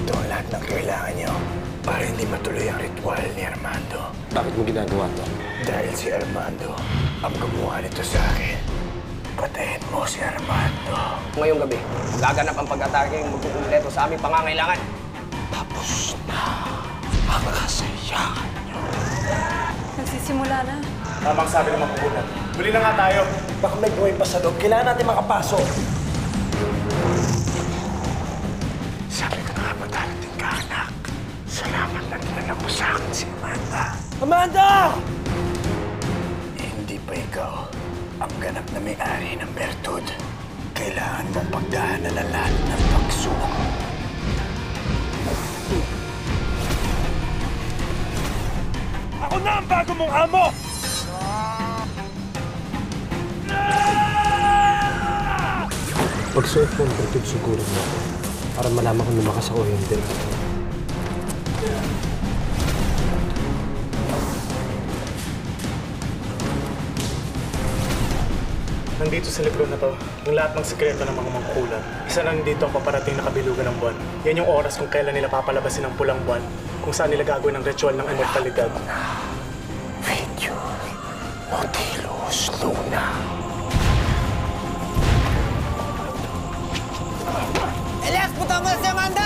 Ito ang lahat ng kailangan niyo para hindi matuloy ang ritual ni Armando. Bakit mo ginagawa to? Dahil si Armando ang gumawa nito sa akin. Patayin mo si Armando. Ngayong gabi, gaganap ang pag-atake yung magkukumpleto sa aming pangangailangan. Tapos na ang kasayahan niyo. Nagsisimula na. Tamang sabi ng mapupunan. Huli na nga tayo. Baka may buhay pa sa loob. Kailangan natin makapasok. Sabi ko na nga ba darating ka, anak? Salamat na dinala mo sa akin si Amanda. Amanda! Hindi pa ikaw ang ganap na may-ari ng bertud. Kailangan mong pagdaanan ang lahat ng pagsubok. Ako na ang bago mong amo! Pagsuot mo ang bertud siguro mo ako para malaman kung lumakas ako hindi. Nandito sa libro na to, yung lahat ng sekreto ng mga mangkukulam. Isa na nandito ang paparating na kabilugan ng buwan. Yan yung oras kung kailan nila papalabasin ang pulang buwan, kung saan nila gagawin ang ritual ng immortalidad. Video Nautilus Luna. Elias, puta mo si Amanda!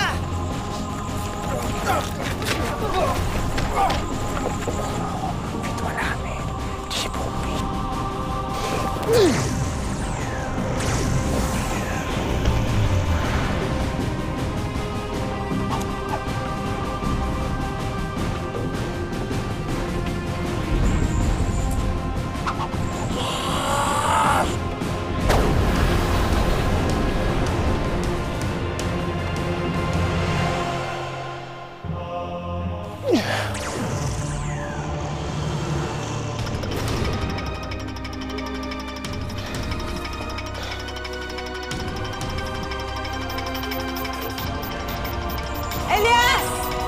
Ito namin, si Bobby. Elias!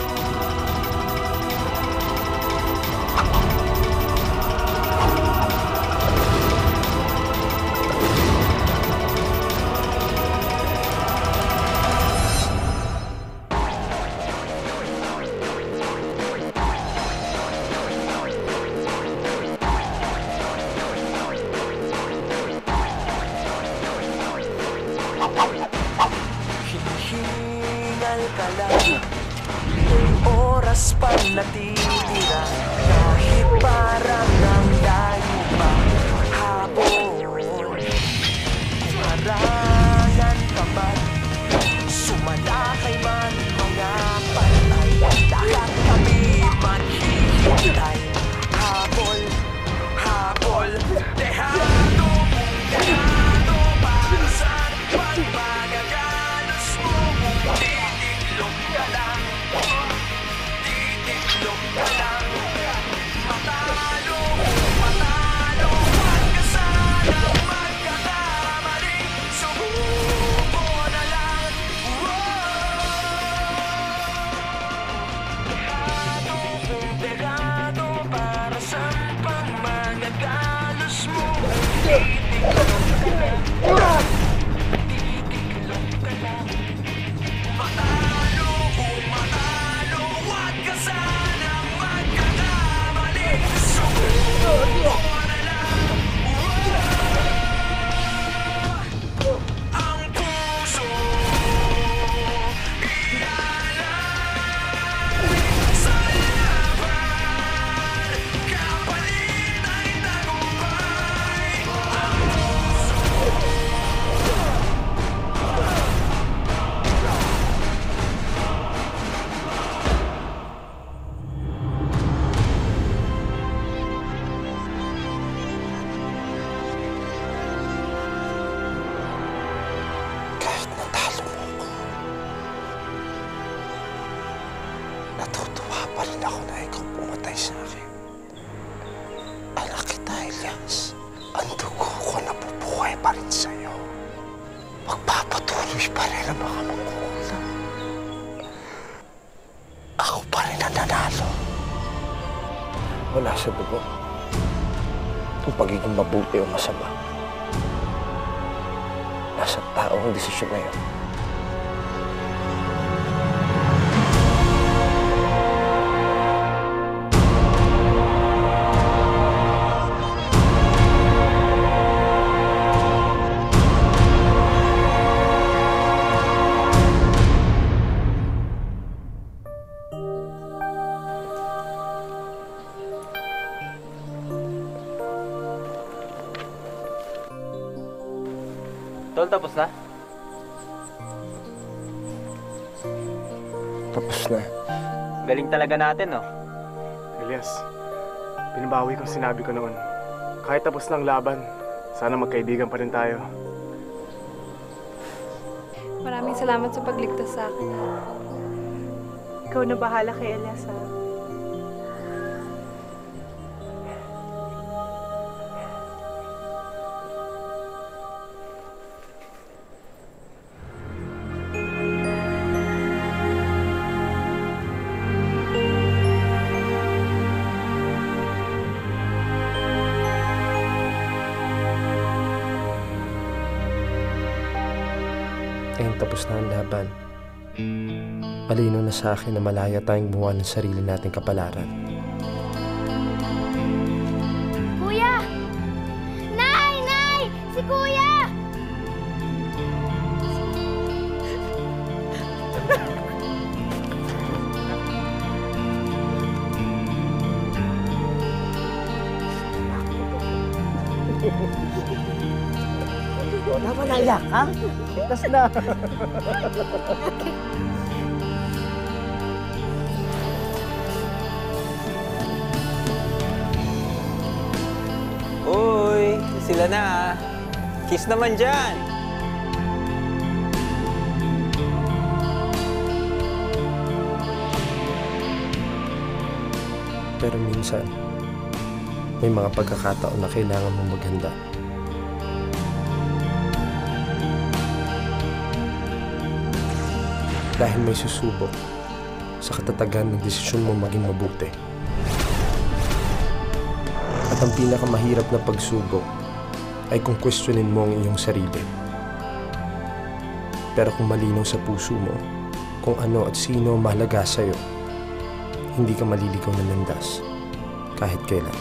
Hinihingal ka lang, oras pa natitira, kahit parang ang layo pa hapon. Kumarangan ka man, sumalakay man mga patay, lahat kami maghihintay. Habol, habol, dehado para sa pagmagagalos mo. Titiklop ka lang, titiklop ka lang. Matalo, matalo, huwag ka sanang magkakamali. Subuko na lang. Dehado para sa pagmagagalos mo. Titiklop ka lang. Titiklop ka lang. Matalo, matalo, huwag ka sanang magkakamali. Subuko na lang. Ang puso ialay sa laban, kapalit ay tagumpay. Ang puso Kahit natalo mo ako, natutuwa pa rin ako na ikaw pumatay sa akin. Anak kita, Elias. Ang dugo ko nabubuhay pa rin sa'yo. Magpapatuloy pa rin ang mga mangkukulam. Ako pa rin ang nanalo. Wala sa dugo kung pagiging mabuti o masama. Nasa taong desisyon na yun. Tol, tapos na? Tapos na. Galing talaga natin, no? Elias, binabawi kong sinabi ko noon. Kahit tapos ng laban, sana magkaibigan pa rin tayo. Maraming salamat sa pagligtas sa akin. Ikaw na bahala kay Elias, ha? Ngayon tapos na ang laban. Malinaw na sa akin na malaya tayong gumawa ng sarili nating kapalaran. Kuya! Nay! Nay! Si Kuya! Tama na iyak, ha? Ligtas na. Uy, sila na ah. Kiss naman dyan. Pero minsan, may mga pagkakataon na kailangan mong maghanda. Dahil may susubok sa katatagan ng desisyon mo maging mabuti. At ang pinakamahirap na pagsubok ay kung questionin mo ang iyong sarili. Pero kung malinaw sa puso mo kung ano at sino ang mahalaga sa'yo, hindi ka maliligaw ng landas kahit kailan.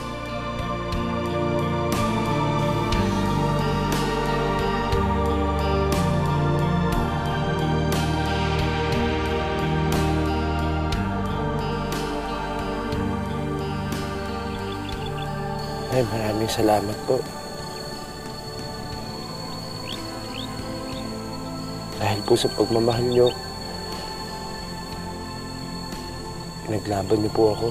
Ay, maraming salamat po. Dahil po sa pagmamahal niyo, pinaglaban niyo po ako.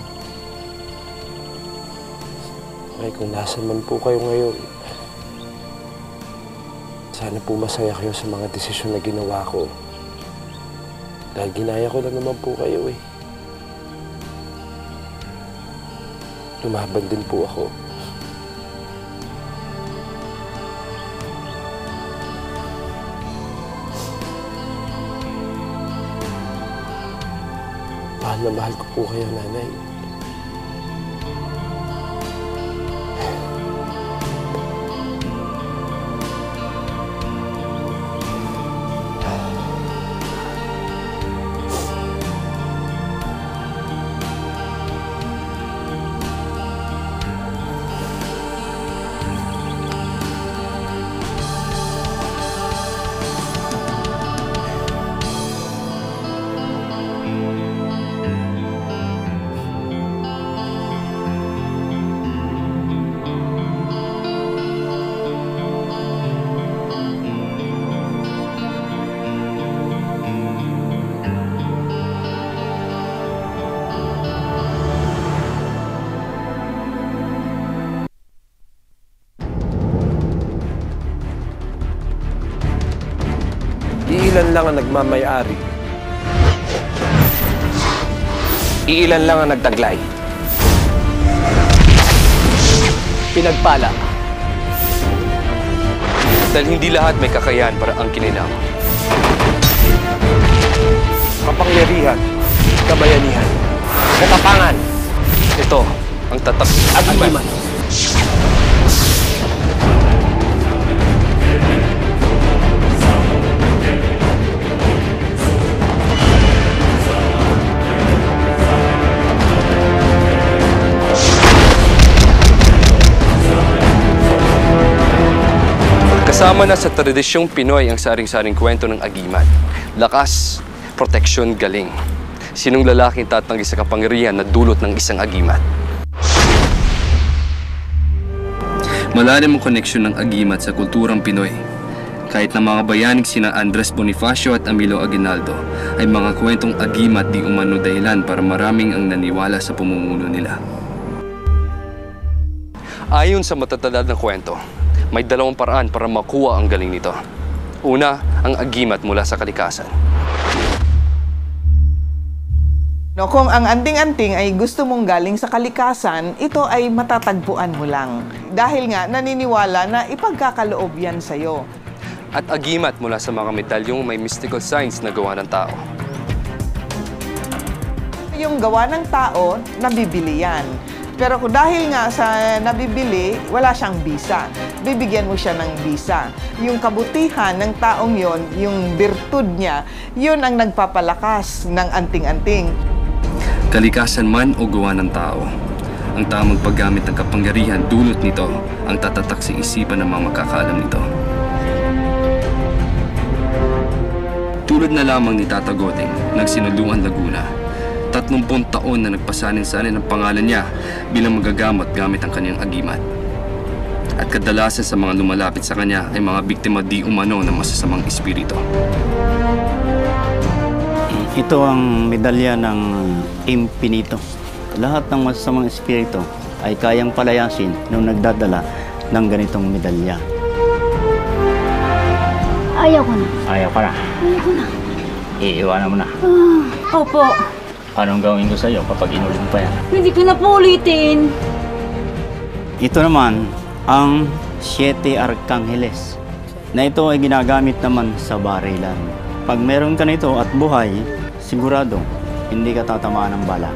Ay, kung nasa man po kayo ngayon, sana po masaya kayo sa mga desisyon na ginawa ko. Dahil ginaya ko lang naman po kayo eh. Lumaban din po ako. Mahal na mahal ko po kayo, nanay. Iilan lang ang nagmamay-ari. Iilan lang ang nagtaglay. Pinagpala. Dahil hindi lahat may kakayahan para angkinin ako. Kapangyarihan, kabayanihan, katapangan. Ito ang tatak Agiman. Kasama na sa tradisyong Pinoy ang saring-saring kwento ng agimat. Lakas, proteksyon, galing. Sinong lalaking tatanggi sa kapangyarihan na dulot ng isang agimat? Malalim ang koneksyon ng agimat sa kulturang Pinoy. Kahit na mga bayaning sina Andres Bonifacio at Emilio Aguinaldo ay mga kwentong agimat di umano dahilan para maraming ang naniwala sa pamumuno nila. Ayon sa matatandad na kwento, may dalawang paraan para makuha ang galing nito. Una, ang agimat mula sa kalikasan. No, kung ang anting-anting ay gusto mong galing sa kalikasan, ito ay matatagpuan mo lang. Dahil nga naniniwala na ipagkakaloob yan sa'yo. At agimat mula sa mga medalyong may mystical signs na gawa ng tao. Yung gawa ng tao, nabibili yan. Pero kung dahil nga sa nabibili, wala siyang bisa. Bibigyan mo siya ng bisa. Yung kabutihan ng taong yon, yung birtud niya, yun ang nagpapalakas ng anting-anting. Kalikasan man o gawa ng tao, ang tamang paggamit ng kapangyarihan dulot nito ang tatatak sa isipan ng mga makakaalam nito. Tulad na lamang ni Tata Goding, nagsinuluan Laguna, 30 taon na nagpasanin-sanin ang pangalan niya bilang magagamot gamit ang kanyang agimat. At kadalasan sa mga lumalapit sa kanya ay mga biktima di umano ng masasamang espiritu. Ito ang medalya ng Impinito. Lahat ng masasamang espiritu ay kayang palayasin nung nagdadala ng ganitong medalya. Ayaw ko na. Ayaw ka na. Ayaw ko na. Iiwanan mo na. Opo. Anong gawin ko sa iyo kapag inulit mo pa yan? Hindi ko na po ulitin. Ito naman ang 7 Arkangeles na ito ay ginagamit naman sa barilan. Pag meron ka nito at buhay, sigurado hindi ka tatamaan ng bala.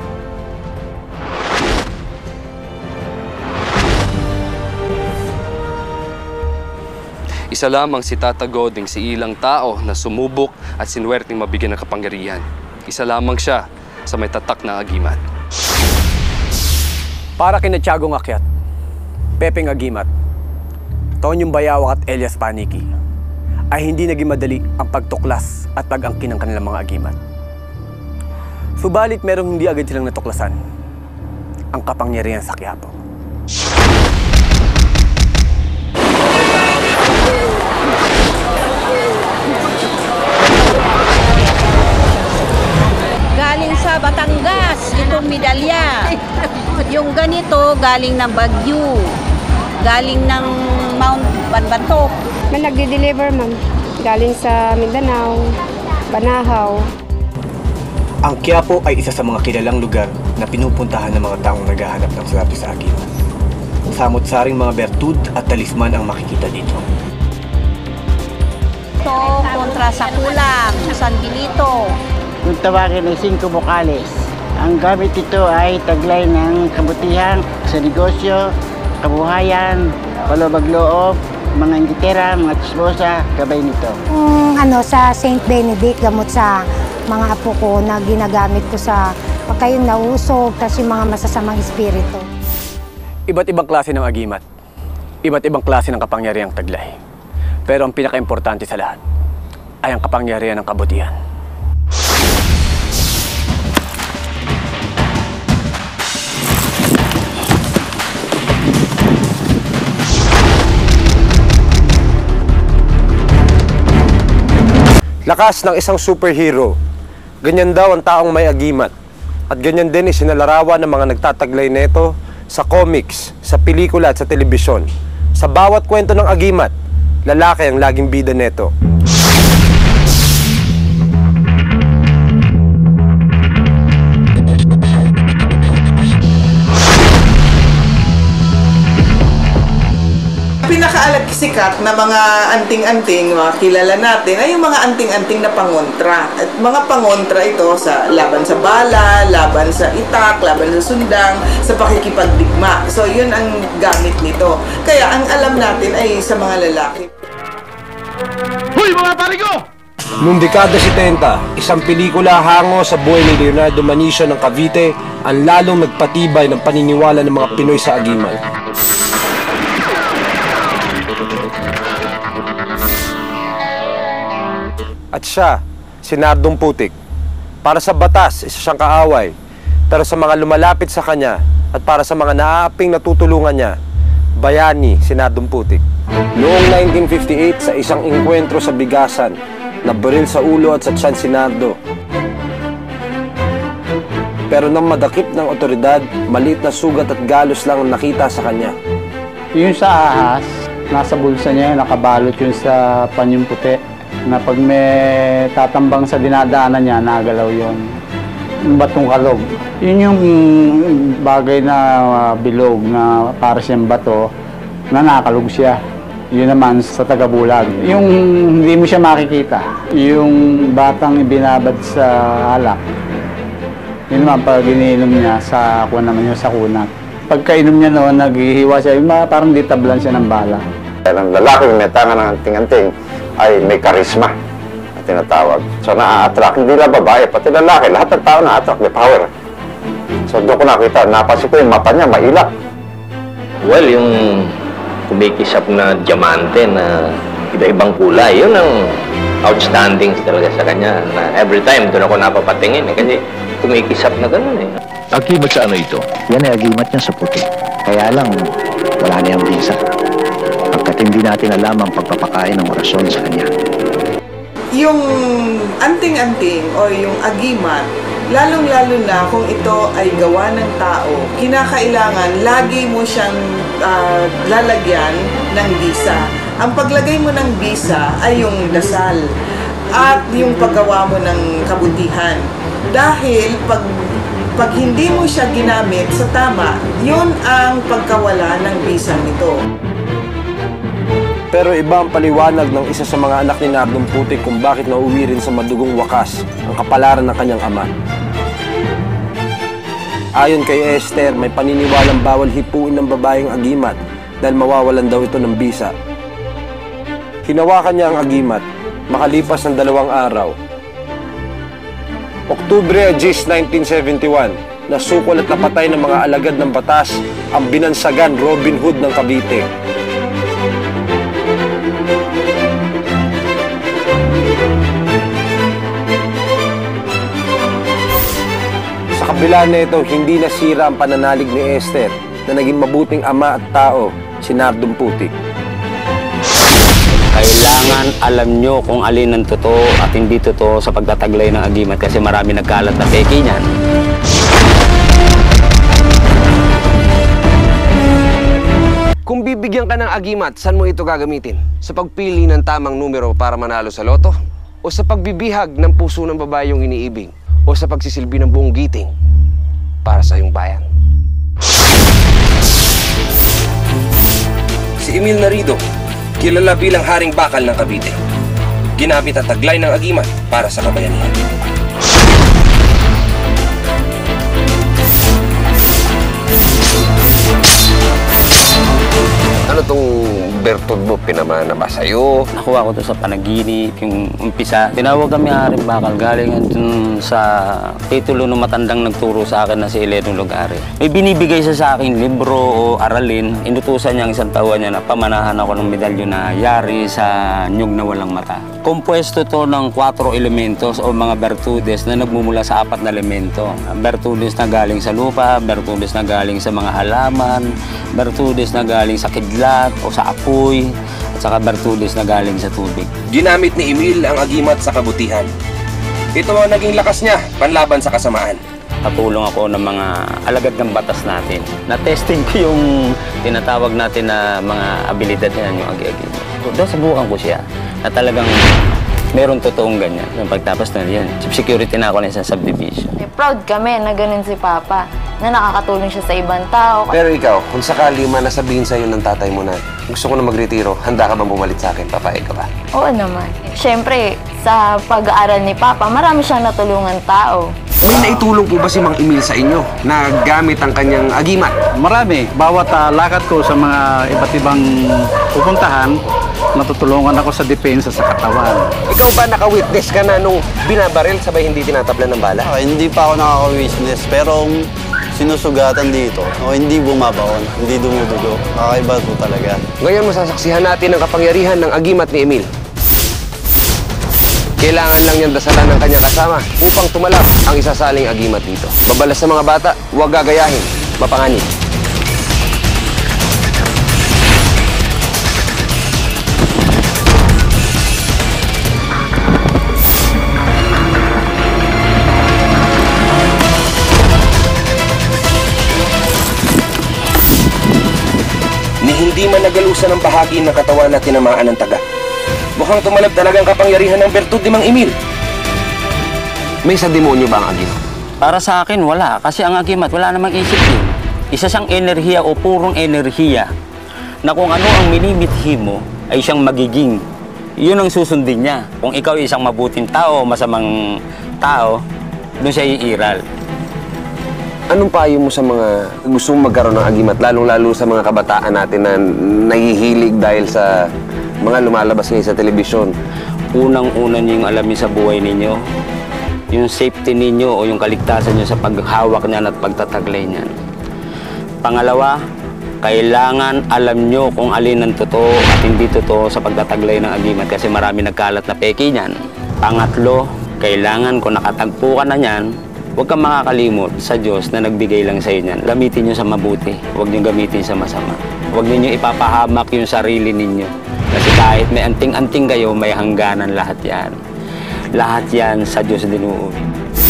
Isa lamang si Tata Goding sa ilang tao na sumubok at sinuwerteng mabigyan ng kapangyarihan. Isa lamang siya sa may tatak na agimat. Para kina Tiagong Akyat, Pepeng Agimat, Tonyong Bayawak at Elias Paniki, ay hindi naging madali ang pagtuklas at pag-angkin ng kanilang mga agimat. Subalit merong hindi agad silang natuklasan, ang kapangyarihan sa Quiapo. Galing sa Batangas, itong medalya. Yung ganito, galing ng Baguio. Galing ng Mount Banbantok. May nagde-deliver, ma'am. Galing sa Mindanao, Banahaw. Ang Quiapo ay isa sa mga kilalang lugar na pinupuntahan ng mga taong naghahanap ng swerte sa agimat. Samot-saring mga bertud at talisman ang makikita dito. Ito, kontra sa kulang, San Benito. Kung tawagin ay 5 bokales. Ang gamit ito ay taglay ng kabutihan sa negosyo, kabuhayan, palubag-loob, mga ingitera, mga tsismosa, gabay nito. Sa St. Benedict, gamot sa mga apo ko na ginagamit ko sa pagkayong nausog, tapos yung mga masasamang espiritu. Iba't ibang klase ng agimat, iba't ibang klase ng kapangyarihang taglay. Pero ang pinaka-importante sa lahat ay ang kapangyarihan ng kabutihan. Lakas ng isang superhero. Ganyan daw ang taong may agimat. At ganyan din isinalarawan ng mga nagtataglay nito sa comics, sa pelikula at sa telebisyon. Sa bawat kwento ng agimat, lalaki ang laging bida neto. Pinakaalagsikat na mga anting-anting, mga kilala natin, ay yung mga anting-anting na pangontra. At mga pangontra ito sa laban sa bala, laban sa itak, laban sa sundang, sa pakikipagdigma. So yun ang gamit nito. Kaya ang alam natin ay sa mga lalaki. Hoy mga parigo! Noong dekada 70, isang pelikula hango sa buhay ni Leonardo Manicio ng Cavite ang lalong nagpatibay ng paniniwala ng mga Pinoy sa agimat. At siya, si Nardong Putik. Para sa batas, isa siyang kaaway. Pero sa mga lumalapit sa kanya at para sa mga naaaping natutulungan niya, bayani Senadong Putik. Noong 1958 sa isang engkwentro sa Bigasan, nabaril sa ulo at sa tiyan si Nardo. Pero nang madakip ng otoridad, maliit na sugat at galos lang ang nakita sa kanya. Yung sa ahas, nasa bulsa niya, nakabalot yun sa panyong puti. Na pag may tatambang sa dinadaanan niya, nagalaw yun. Yung batong kalog. Yun yung bagay na bilog na para siyang bato na nakalog siya. Yun naman sa tagabulag. Yung hindi mo siya makikita, yung batang ibinabad sa alak, yun naman pag iniinom niya sa naman yun sa kunat. Pagkainom niya noon, naghihiwa siya, yung parang ditablan siya ng bala. Ang lalaking may tanga ng anting-anting ay may karisma na tinatawag. So na-attract, hindi lang babae, pati lalaki, lahat ng tao na-attract, may power. So doon ko nakita, napansin ko yung mata niya, mailap. Well, yung kumikisap na diamante na iba-ibang kulay, yun ang outstanding talaga sa kanya. Na every time doon ako napapatingin kasi kumikisap na gano'n eh. Agimat sa ano ito? Yan ay agimat niya sa puti. Kaya lang, wala niyang visa. Pagkat hindi natin alam ang pagpapakain ng orasyon sa kanya. Yung anting-anting o yung agimat, lalong-lalo na kung ito ay gawa ng tao, kinakailangan lagi mo siyang lalagyan ng bisa. Ang paglagay mo ng bisa ay yung dasal at yung paggawa mo ng kabutihan. Dahil pag hindi mo siya ginamit sa tama, yun ang pagkawala ng bisa nito. Pero iba ang paliwanag ng isa sa mga anak ni Nardong Putik kung bakit nauwi rin sa madugong wakas ang kapalaran ng kanyang ama. Ayon kay Esther, may paniniwalang bawal hipuin ng babaeng agimat dahil mawawalan daw ito ng bisa. Hinawakan niya ang agimat makalipas ng 2 araw. Oktubre 10, 1971, nasukol at napatay ng mga alagad ng batas ang binansagan Robin Hood ng Cavite. Sa kabila nito, hindi nasira ang pananalig ni Esther na naging mabuting ama at tao, si Nardong Putik. Kailangan alam nyo kung alin ang totoo at hindi totoo sa pagtataglay ng agimat kasi marami nagkalat na peke niyan. Kung bibigyan ka ng agimat, saan mo ito gagamitin? Sa pagpili ng tamang numero para manalo sa loto? O sa pagbibihag ng puso ng babae yung iniibig? O sa pagsisilbi ng buong giting para sa iyong bayan? Si Emil Narido, kilala bilang Haring Bakal ng Cavite. Ginamit ang taglay ng agimat para sa kabayanihan. Ano tong bertud mo pinamana ba sa'yo? Nakuha ko to sa panaginip, yung umpisa. Tinawag kami Haring Bakal galing dun sa titulo ng matandang nagturo sa akin na si Eleno Lugare. May binibigay siya sa akin libro o aralin. Inutusan niya ang isang tawa niya na pamanahan ako ng medalyo na yari sa nyug na walang mata. Kompuesto to ng 4 elementos o mga bertudes na nagmumula sa 4 na elemento. Bertudes na galing sa lupa, bertudes na galing sa mga halaman, bertudes na galing sa kidlat o sa apoy, at saka bertudes na galing sa tubig. Ginamit ni Emil ang agimat sa kabutihan. Ito ang naging lakas niya panlaban sa kasamaan. Katulong ako ng mga alagad ng batas natin. Na-testing ko yung tinatawag natin na mga abilidad na yung agi-agi. Doon subukan ko siya na talagang meron totoong ganyan. Yung pagtapos na yan, chief security na ako na sa subdivision. Proud kami na ganun si Papa, na nakakatulong siya sa ibang tao. Pero ikaw, kung sakali man nasabihin sa'yo ng tatay mo na gusto ko na magretiro, handa ka bang bumalik sa akin? Papayag ka ba? Oo naman. Siyempre, sa pag-aaral ni Papa, marami siyang natulungan tao. May naitulong po ba si Mang Emil sa inyo na gamit ang kanyang agimat? Marami. Bawat lakad ko sa mga iba't ibang pupuntahan, natutulungan ako sa depensa sa katawan. Ikaw ba naka-witness ka na nung binabaril sabay hindi tinatablan ng bala? Hindi pa ako nakaka-witness, pero sinusugatan dito o hindi bumabaon, hindi dumudugo. Kakaiba po talaga. Ngayon masasaksihan natin ang kapangyarihan ng agimat ni Emil. Kailangan lang niyang dasalan ng kanyang kasama upang tumalab ang isasaling agimat dito. Babalas sa mga bata, huwag gagayahin, mapanganib. hindi man nagalusan ng bahagi ng katawan na tinamaan ng taga. Mukhang tumalab talagang kapangyarihan ng bertud ni Mang Emil. May sa demonyo ba ang agimat? Para sa akin, wala. Kasi ang agimat, wala namang isip yun. Isa siyang enerhiya o purong enerhiya na kung ano ang minimithi mo ay siyang magiging. Yun ang susundin niya. Kung ikaw ay isang mabuting tao o masamang tao, doon siya iiral. Anong payo mo sa mga gustong magkaroon ng agimat, lalong-lalo sa mga kabataan natin na nahihilig dahil sa mga lumalabas ngayon sa telebisyon? Unang-una niyo yung alamin sa buhay ninyo, yung safety ninyo o yung kaligtasan niyo sa paghawak niyan at pagtataglay niyan. Pangalawa, kailangan alam nyo kung alin ang totoo at hindi totoo sa pagtataglay ng agimat kasi marami nagkalat na peke niyan. Pangatlo, kailangan kung nakatagpo ka na niyan, huwag kang makakalimot sa Diyos na nagbigay lang sa iyo niyan. Gamitin nyo sa mabuti, huwag nyo gamitin sa masama. Huwag ninyo ipapahamak yung sarili ninyo. Kasi kahit may anting-anting kayo, may hangganan lahat yan. Lahat yan sa Diyos din uuwi.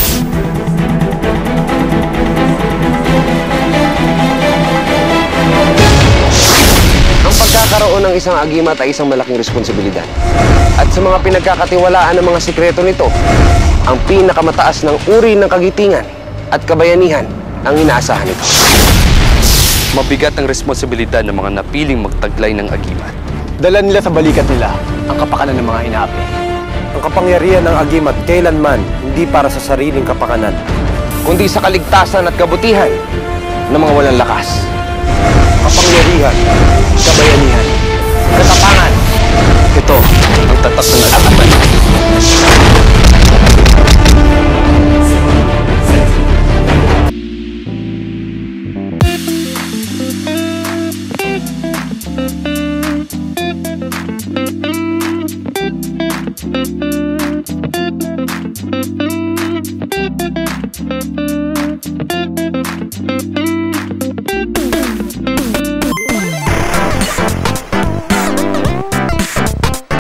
Ang pagkakaroon ng isang agimat ay isang malaking responsibilidad. At sa mga pinagkakatiwalaan ng mga sikreto nito, ang pinakamataas ng uri ng kagitingan at kabayanihan ang inaasahan nito. Mabigat ang responsibilidad ng mga napiling magtaglay ng agimat. Dala nila sa balikat nila ang kapakanan ng mga inaapi. Ang kapangyarihan ng agimat kailanman hindi para sa sariling kapakanan, kundi sa kaligtasan at kabutihan ng mga walang lakas. Kapangyarihan, kabayanihan, katapangan. Ito ang tatak ng agimat. Thank you.